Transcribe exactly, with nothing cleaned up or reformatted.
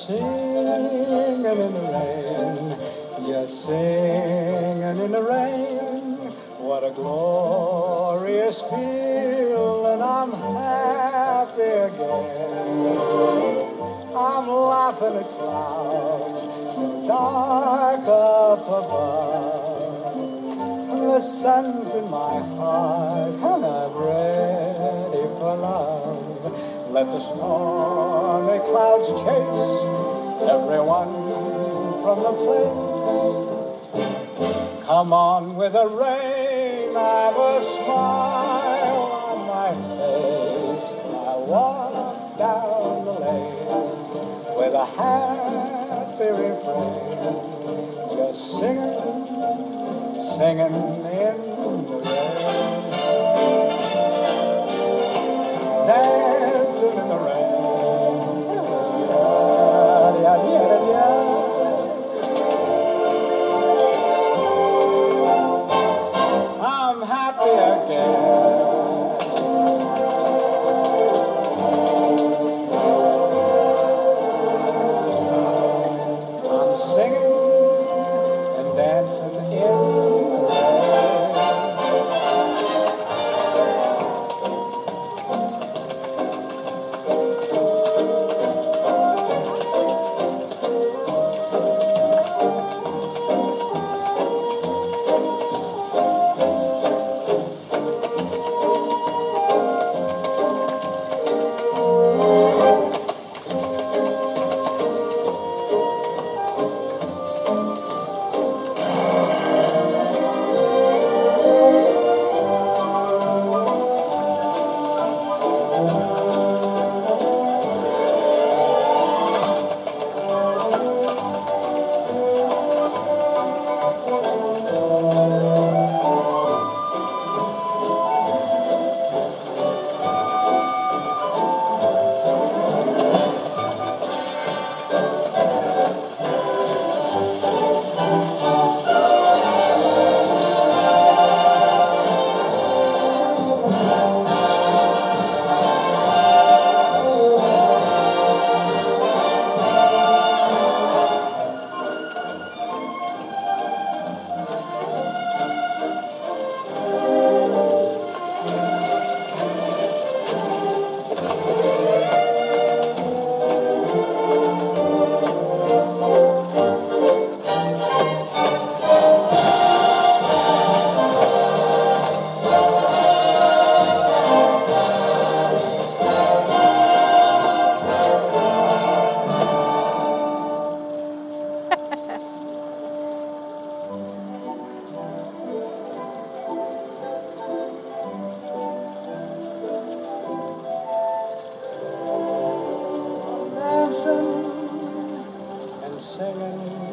singing in the rain, just singing in the rain. What a glorious feeling, I'm happy again. I'm laughing at clouds so dark up above, and the sun's in my heart, and I'm ready for love. Let the stormy clouds chase everyone from the place. Come on with the rain, I've a smile on my face. I walk down the lane with a happy refrain, just singing, singing in the rain, dancing in the rain. Yeah, yeah, yeah, yeah. I'm happy again. I'm singing and dancing in the dancing and singing